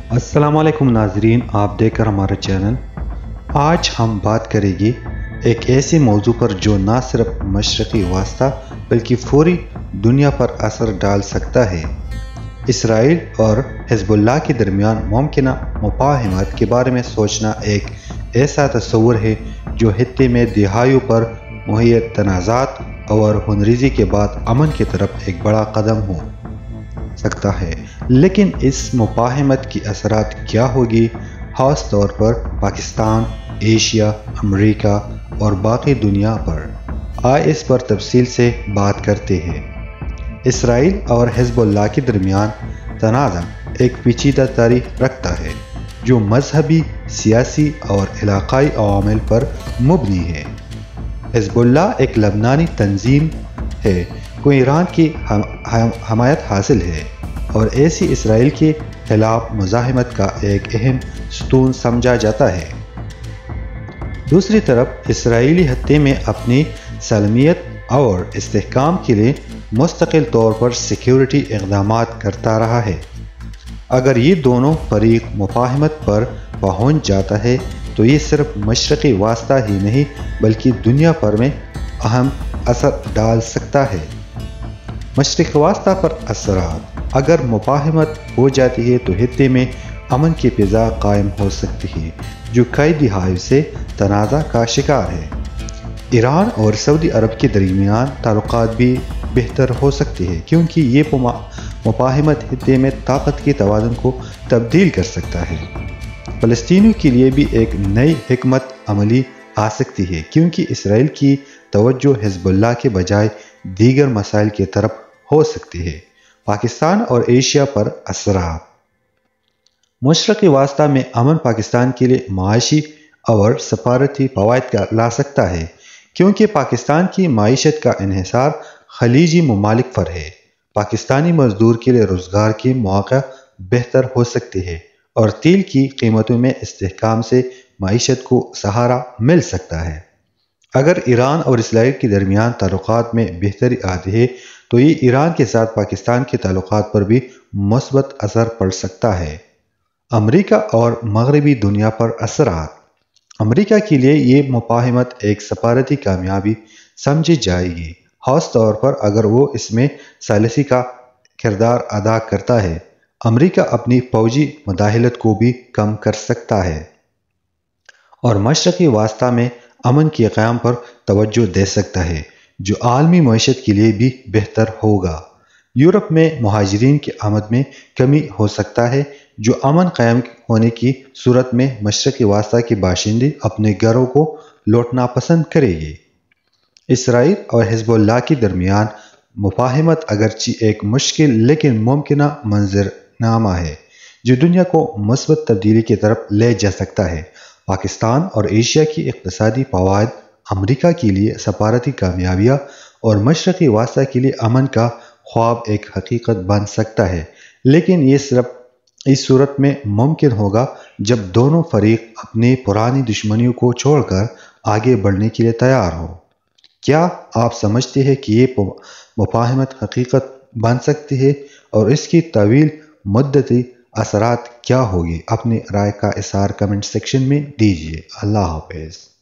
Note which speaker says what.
Speaker 1: السلام علیکم ناظرین، آپ دیکھ کر ہمارا چینل۔ آج ہم بات کریں گے ایک ایسے موضوع پر جو نہ صرف مشرقی وسطی بلکہ پوری دنیا پر اثر ڈال سکتا ہے۔ اسرائیل اور حزب اللہ کے درمیان ممکنہ مفاہمت کے بارے میں سوچنا ایک ایسا تصور ہے جو خطے میں دہائیوں پر محیط تنازعات اور خونریزی کے بعد امن کی طرف ایک بڑا قدم ہو سکتا ہے۔ لیکن اس مفاہمت کی اثرات کیا ہوگی، خاص طور پر پاکستان، ایشیا، امریکہ اور باقی دنیا پر؟ آئے اس پر تفصیل سے بات کرتے ہیں۔ اسرائیل اور حزب اللہ کے درمیان تنازع ایک پیچیدہ تاریخ رکھتا ہے جو مذہبی، سیاسی اور علاقائی عوامل پر مبنی ہے۔ حزب اللہ ایک لبنانی تنظیم ہے کو ایران کی حمایت حاصل ہے اور ایسی اسرائیل کے خلاف مزاحمت کا ایک اہم ستون سمجھا جاتا ہے۔ دوسری طرف اسرائیلی خطے میں اپنی سالمیت اور استحکام کے لیے مستقل طور پر سیکیورٹی اقدامات کرتا رہا ہے۔ اگر یہ دونوں فریق مفاہمت پر پہنچ جاتا ہے تو یہ صرف مشرقی وسطی ہی نہیں بلکہ دنیا پر میں اہم اثر ڈال سکتا ہے۔ مشرق وسطی پر اثرات: اگر مفاہمت ہو جاتی ہے تو خطے میں امن کی فضا قائم ہو سکتی ہے جو کئی دہائیوں سے تنازع کا شکار ہے۔ ایران اور سعودی عرب کے درمیان تعلقات بھی بہتر ہو سکتے ہیں کیونکہ یہ مفاہمت خطے میں طاقت کے توازن کو تبدیل کر سکتا ہے۔ فلسطینیوں کے لیے بھی ایک نئی حکمت عملی آ سکتی ہے کیونکہ اسرائیل کی توجہ حزب اللہ کے بجائے دیگر مسائل کی طرف ہو سکتی ہے۔ پاکستان اور ایشیا پر اثرات: مشرقی وسطی میں امن پاکستان کے لیے معاشی اور سفارتی فوائد لا سکتا ہے کیونکہ پاکستان کی معیشت کا انحصار خلیجی ممالک پر ہے۔ پاکستانی مزدور کے لیے روزگار کے مواقع بہتر ہو سکتے ہیں اور تیل کی قیمتوں میں استحکام سے معیشت کو سہارا مل سکتا ہے۔ اگر ایران اور اسرائیل کے درمیان تعلقات میں بہتری آتی ہے تو یہ ایران کے ساتھ پاکستان کے تعلقات پر بھی مثبت اثر پڑ سکتا ہے۔ امریکہ اور مغربی دنیا پر اثرات: امریکہ کے لیے یہ مفاہمت ایک سفارتی کامیابی سمجھی جائے گی، خاص طور پر اگر وہ اس میں ثالثی کا کردار ادا کرتا ہے۔ امریکہ اپنی فوجی مداخلت کو بھی کم کر سکتا ہے اور مشرقی وسطی میں امن کے قیام پر توجہ دے سکتا ہے جو عالمی معیشت کے لیے بھی بہتر ہوگا۔ یورپ میں مہاجرین کی آمد میں کمی ہو سکتا ہے جو امن قائم ہونے کی صورت میں مشرقی وسطی کے باشندے اپنے گھروں کو لوٹنا پسند کریں گے۔ اسرائیل اور حزب اللہ کے درمیان مفاہمت اگرچہ ایک مشکل لیکن ممکنہ منظرنامہ ہے جو دنیا کو مثبت تبدیلی کی طرف لے جا سکتا ہے۔ پاکستان اور ایشیا کی اقتصادی فوائد، امریکہ کے لیے سفارتی کامیابیاں اور مشرقی وسطی کے لیے امن کا خواب ایک حقیقت بن سکتا ہے، لیکن یہ صرف اس صورت میں ممکن ہوگا جب دونوں فریق اپنی پرانی دشمنیوں کو چھوڑ کر آگے بڑھنے کے لیے تیار ہو۔ کیا آپ سمجھتے ہیں کہ یہ مفاہمت حقیقت بن سکتی ہے اور اس کی طویل مدتی اثرات کیا ہوگی؟ اپنی رائے کا اظہار کمنٹ سیکشن میں دیجیے۔ اللہ حافظ۔